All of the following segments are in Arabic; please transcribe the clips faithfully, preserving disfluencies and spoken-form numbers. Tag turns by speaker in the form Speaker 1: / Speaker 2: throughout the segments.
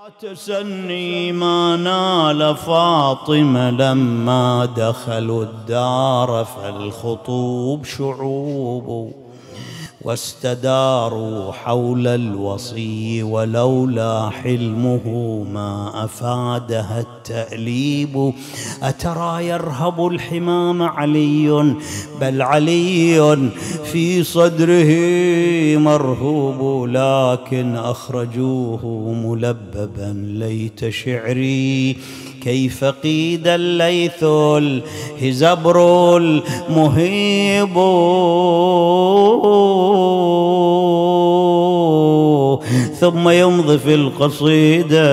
Speaker 1: تسني ما نال فاطمة لما دخلوا الدار فالخطوب شعوب واستداروا حول الوصي ولولا حلمه ما أفادها التأليب. أترى يرهب الحمام علي بل علي في صدره مرهوب لكن أخرجوه ملببا ليت شعري كيف قيد الليث الهزبر المهيب. ثم يمضي في القصيدة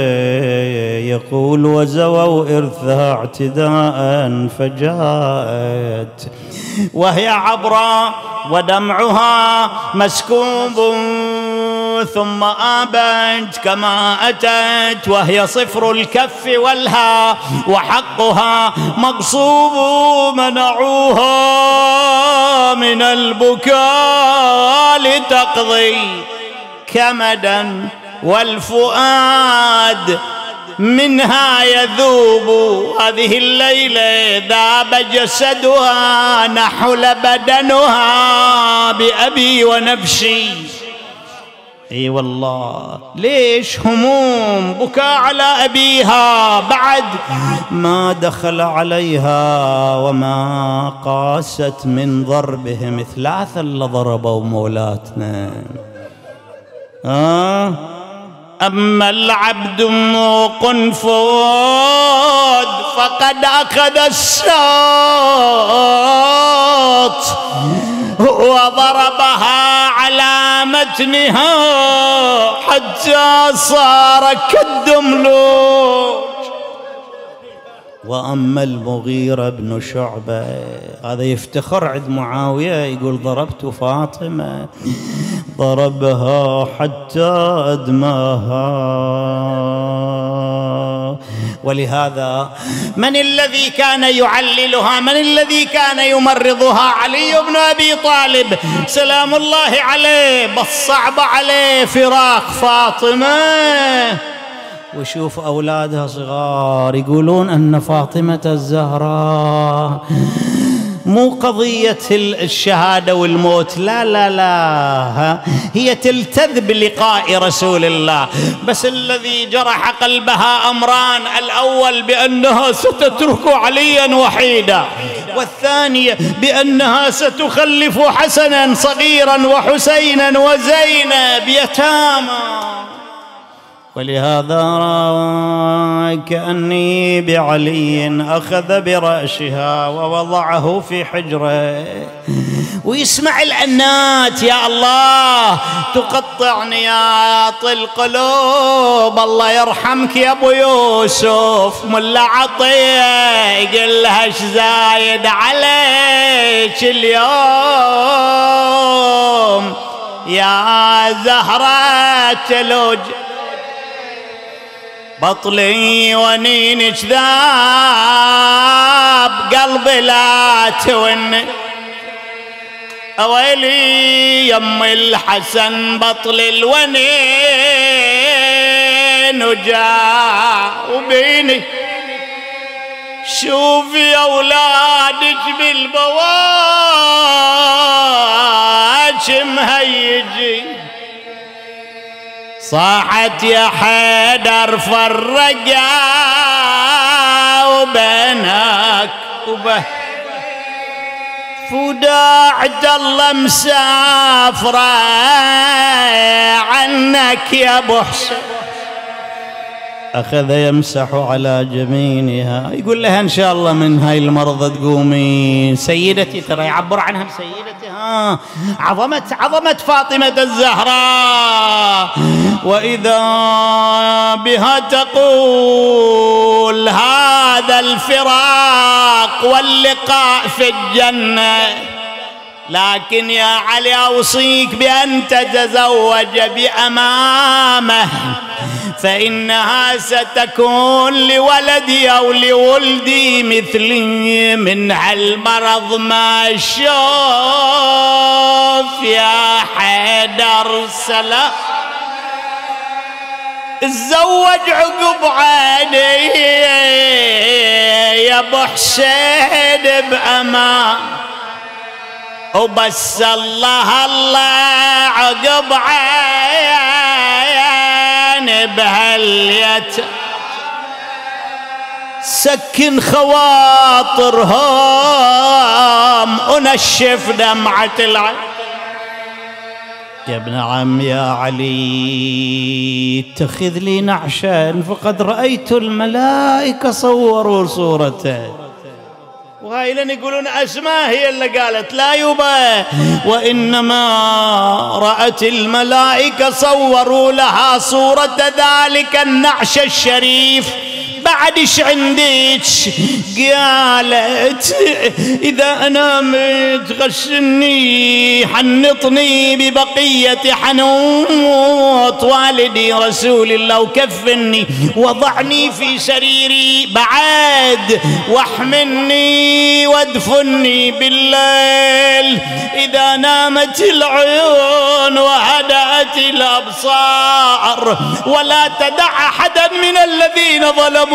Speaker 1: يقول وزووا إرثها اعتداء فجاءت وهي عبرة ودمعها مسكوب ثم آبت كما أتت وهي صفر الكف والها وحقها مغصوب منعوها من البكاء لتقضي كمدا والفؤاد منها يذوب. هذه الليلة ذاب جسدها نحل بدنها بأبي ونفسي. اي والله ليش هموم بكاء على أبيها بعد ما دخل عليها وما قاست من ضربهم ثلاثة اللي ضربوا مولاتنا. آه أما العبد قنفذ فقد أخذ الساط وضربها على متنها حتى صار كالدملوج. وأما المغيرة بن شعبة هذا يفتخر عند معاوية يقول ضربت فاطمة ضربها حتى أدماها. ولهذا من الذي كان يعللها من الذي كان يمرضها؟ علي بن أبي طالب سلام الله عليه. بس صعب عليه فراق فاطمة. وشوف أولادها صغار يقولون أن فاطمة الزهراء مو قضية الشهادة والموت، لا لا لا، هي تلتذ بلقاء رسول الله، بس الذي جرح قلبها أمران: الأول بأنها ستترك عليا وحيدا، والثانية بأنها ستخلف حسنا صغيرا وحسينا وزينب يتامى. ولهذا كأني بعلي أخذ برأسها ووضعه في حجره ويسمع الأنات: يا الله تقطع نياط القلوب، الله يرحمك يا أبو يوسف. ملا عطية يقول لها: ايش زايد عليك اليوم يا زهرة تلوج، بطلي ونينك ذاب قلبي لا توني، اويلي يم الحسن بطل الونين وجاوبيني، شوفي اولادك بالبواج مهيجي، صاحت يا حيدر فرقا وبينك وبه فوداعت الله مسافرة عنك يا ابو حسين. أخذ يمسح على جمينها يقول لها: إن شاء الله من هاي المرضى تقومين سيدتي. ترى يعبر عنها بسيدتي، ها عظمة عظمة فاطمة الزهراء. وإذا بها تقول: هذا الفراق واللقاء في الجنة، لكن يا علي أوصيك بأن تتزوج بأمامه، فإنها ستكون لولدي أو لولدي مثلي من هالمرض ما شوف يا حيدر سلام. تزوج عقب عيني يا ابو حسين بامان، وبس الله الله عقب عيني بهاليت سكن خواطرهم ونشف دمعة العين. يا ابن عم يا علي اتخذ لي نعشا فقد رأيت الملائكة صوروا صورته. وهاي لن يقولون أسماء هي اللي قالت لا يبا، وإنما رأت الملائكة صوروا لها صورة ذلك النعش الشريف. بعدش عندك قالت إذا أنا مت غسلني حنطني ببقية حنوط والدي رسول الله وكفني وضعني في سريري بعد واحملني وادفني بالليل إذا نامت العيون وهدأت الأبصار، ولا تدع أحدا من الذين ظلموا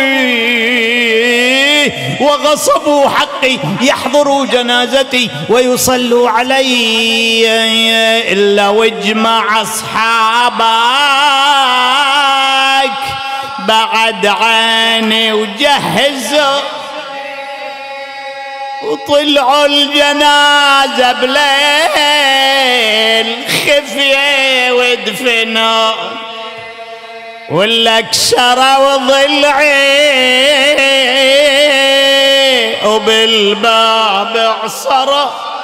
Speaker 1: وغصبوا حقي يحضروا جنازتي ويصلوا علي إلا واجمع أصحابك بعد عيني وجهزوا وطلعوا الجنازة بليل خفية ودفنوا ولا كسروا ضلعي وبالباب عصروا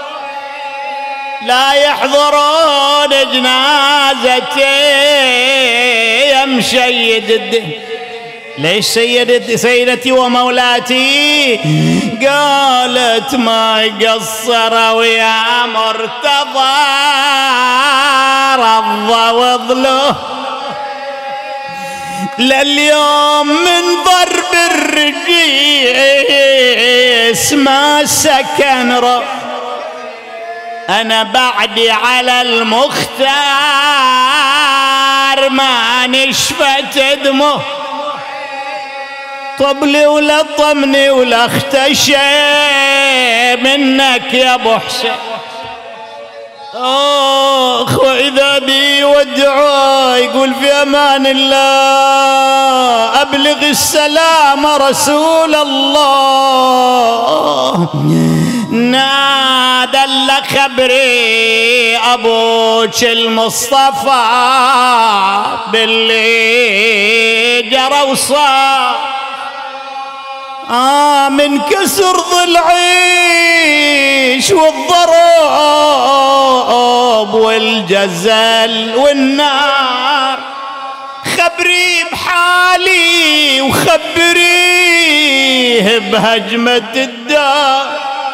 Speaker 1: لا يحضرون جنازتي يا مشيد الدين. ليش سيدتي سيدتي ومولاتي؟ قالت ما قصروا يا مرتضى رضى وظله لليوم من ضرب الرجيس ما سكن رو أنا بعدي على المختار ما نشفت دمه طبلي ولا طمني ولا اختشى منك يا ابو حسين. اخ واذا بي ودعوا يقول في امان الله ابلغ السلام رسول الله نادى لك خبري ابوك المصطفى باللي جرى وصار آه من كسر ضلعيش والضرب والجزل والنار خبري بحالي وخبريه بهجمة الدار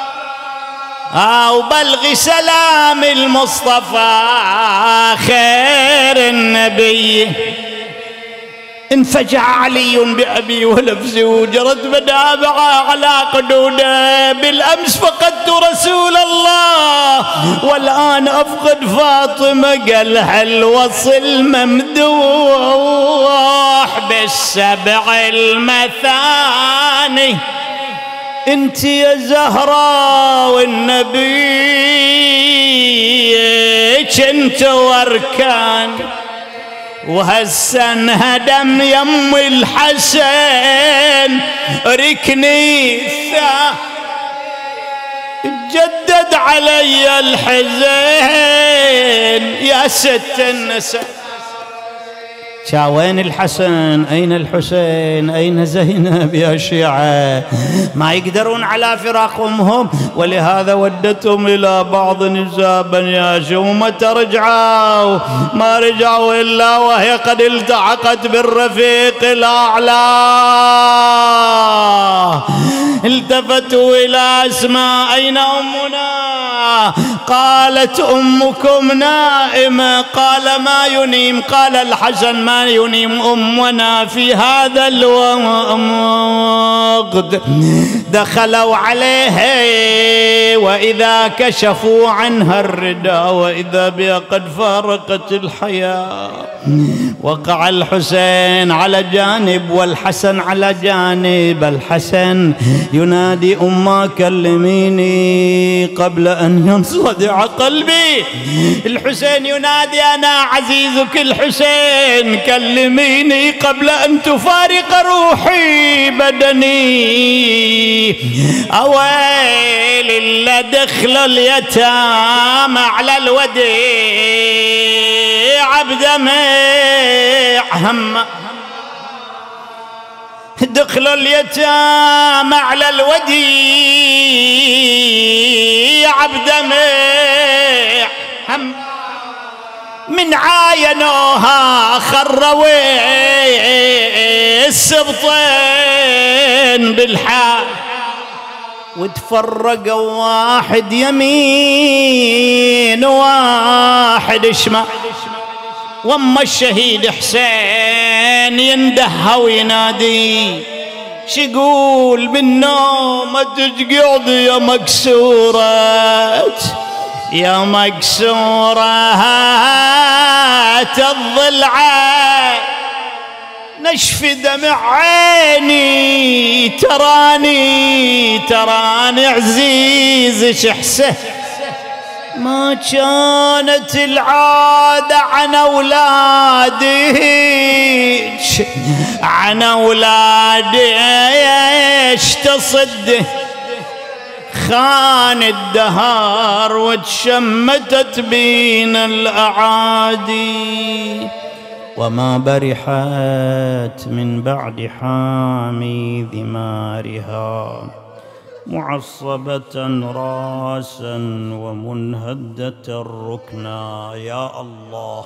Speaker 1: آه وبلغي سلام المصطفى خير النبي. انفجع علي بأبي ونفسي وجرت مدامعه على قدوده بالأمس فقدت رسول الله والآن أفقد فاطمة قال هالوصل ممدوح بالسبع المثاني انت يا زهراء والنبي كنت واركان وهسه انهدم يم الحسن ركني ثا جدد علي الحزن يا ست النساء. وين الحسن؟ أين الحسين؟ أين زينب يا شيعة؟ ما يقدرون على فراق أمهم ولهذا ودتهم إلى بعض نسابا يا شو متى رجعوا؟ ما رجعوا إلا وهي قد التحقت بالرفيق الأعلى. التفتوا إلى أسماء أين أمنا قالت أمكم نائمة. قال ما ينيم؟ قال الحسن ما ينيم أمنا في هذا الوقت. دخلوا عليها وإذا كشفوا عنها الرداء وإذا بها قد فارقت الحياة. وقع الحسين على جانب والحسن على جانب. الحسن ينادي أمه كلميني قبل أن ينصدع قلبي. الحسين ينادي أنا عزيزك الحسين كلميني قبل أن تفارق روحي بدني. أويل إلا دخل اليتامى على الوديع بدمع هم. دخل اليتامى على الوديع بدمع هم. من عاينوها خروا السبطين بالحال. وتفرقوا واحد يمين واحد شمال. واما الشهيد حسين يندهى وينادي شيقول بالنوم تقعد يا مكسورة يا مكسورة الضلع نشف دمع عيني تراني تراني عزيز شحسه. ما كانت العادة عن أولادك عن أولادك تصده. خان الدهر وتشمتت بين الأعادي. وما برحت من بعد حامي ذمارها معصبة راسا ومنهدة الركنا. يا الله.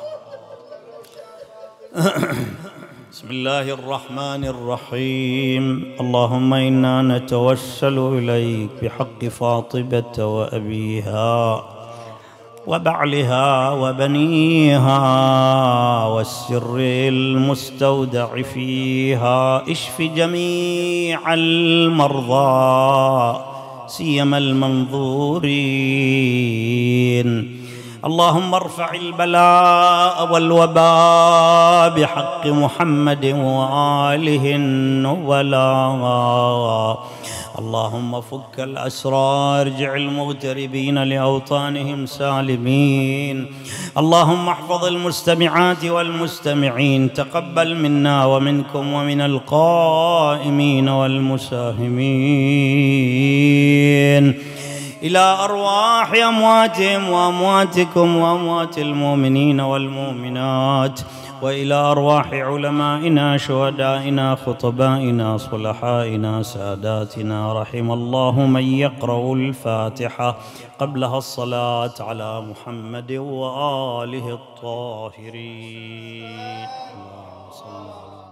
Speaker 1: بسم الله الرحمن الرحيم. اللهم إنا نتوسل إليك بحق فاطمة وأبيها وبعلها وبنيها والسر المستودع فيها. اشف جميع المرضى سيما المنظورين. اللهم ارفع البلاء والوباء بحق محمد وآله النبلاء. اللهم فك الأسرار ارجع المغتربين لأوطانهم سالمين. اللهم احفظ المستمعات والمستمعين. تقبل منا ومنكم ومن القائمين والمساهمين. إلى أرواح أمواتهم وأمواتكم وأموات المؤمنين والمؤمنات. وإلى أرواح علمائنا شهدائنا خطبائنا صلحائنا ساداتنا. رحم الله من يقرأ الفاتحة قبلها الصلاة على محمد وآله الطاهرين. اللهم صل على